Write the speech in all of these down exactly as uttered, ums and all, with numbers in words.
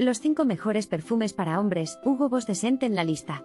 Los cinco mejores perfumes para hombres, Hugo Boss de Scent en la lista.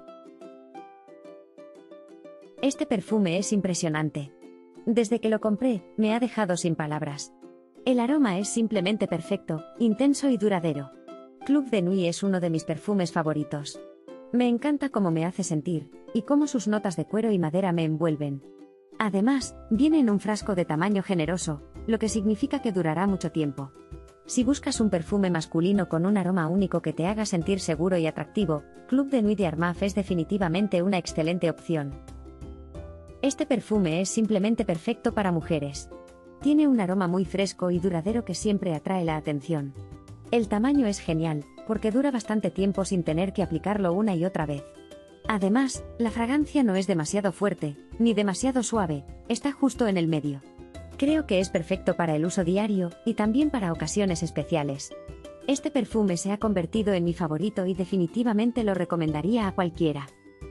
Este perfume es impresionante. Desde que lo compré, me ha dejado sin palabras. El aroma es simplemente perfecto, intenso y duradero. Club de Nuit es uno de mis perfumes favoritos. Me encanta cómo me hace sentir, y cómo sus notas de cuero y madera me envuelven. Además, viene en un frasco de tamaño generoso, lo que significa que durará mucho tiempo. Si buscas un perfume masculino con un aroma único que te haga sentir seguro y atractivo, Club de Nuit de Armaf es definitivamente una excelente opción. Este perfume es simplemente perfecto para mujeres. Tiene un aroma muy fresco y duradero que siempre atrae la atención. El tamaño es genial, porque dura bastante tiempo sin tener que aplicarlo una y otra vez. Además, la fragancia no es demasiado fuerte, ni demasiado suave, está justo en el medio. Creo que es perfecto para el uso diario, y también para ocasiones especiales. Este perfume se ha convertido en mi favorito y definitivamente lo recomendaría a cualquiera.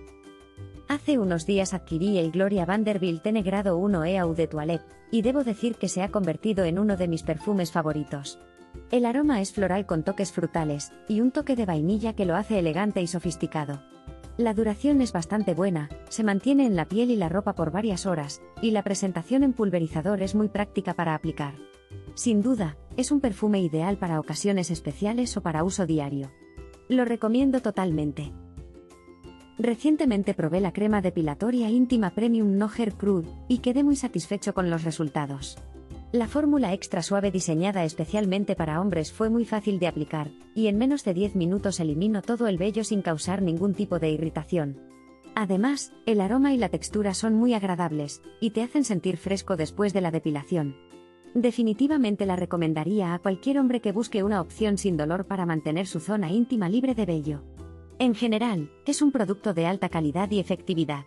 Hace unos días adquirí el Gloria Vanderbilt N grado uno Eau de Toilette, y debo decir que se ha convertido en uno de mis perfumes favoritos. El aroma es floral con toques frutales, y un toque de vainilla que lo hace elegante y sofisticado. La duración es bastante buena, se mantiene en la piel y la ropa por varias horas, y la presentación en pulverizador es muy práctica para aplicar. Sin duda, es un perfume ideal para ocasiones especiales o para uso diario. Lo recomiendo totalmente. Recientemente probé la crema depilatoria íntima Premium No Hair Crude, y quedé muy satisfecho con los resultados. La fórmula extra suave diseñada especialmente para hombres fue muy fácil de aplicar, y en menos de diez minutos eliminó todo el vello sin causar ningún tipo de irritación. Además, el aroma y la textura son muy agradables, y te hacen sentir fresco después de la depilación. Definitivamente la recomendaría a cualquier hombre que busque una opción sin dolor para mantener su zona íntima libre de vello. En general, es un producto de alta calidad y efectividad.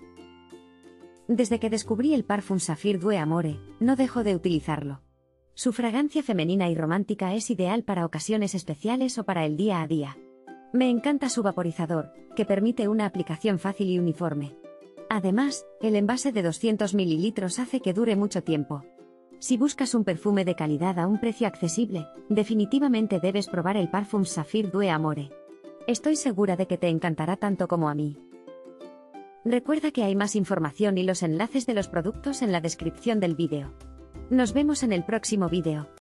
Desde que descubrí el Parfum Saphir Due Amore, no dejo de utilizarlo. Su fragancia femenina y romántica es ideal para ocasiones especiales o para el día a día. Me encanta su vaporizador, que permite una aplicación fácil y uniforme. Además, el envase de doscientos mililitros hace que dure mucho tiempo. Si buscas un perfume de calidad a un precio accesible, definitivamente debes probar el Parfum Saphir Due Amore. Estoy segura de que te encantará tanto como a mí. Recuerda que hay más información y los enlaces de los productos en la descripción del vídeo. Nos vemos en el próximo vídeo.